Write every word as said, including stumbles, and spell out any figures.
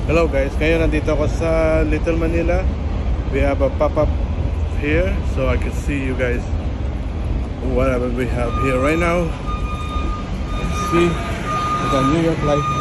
Hello guys, ngayon nandito ako sa Littlemanila. We have a pop-up here so I can see you guys whatever we have here right now. Let's see the New York life.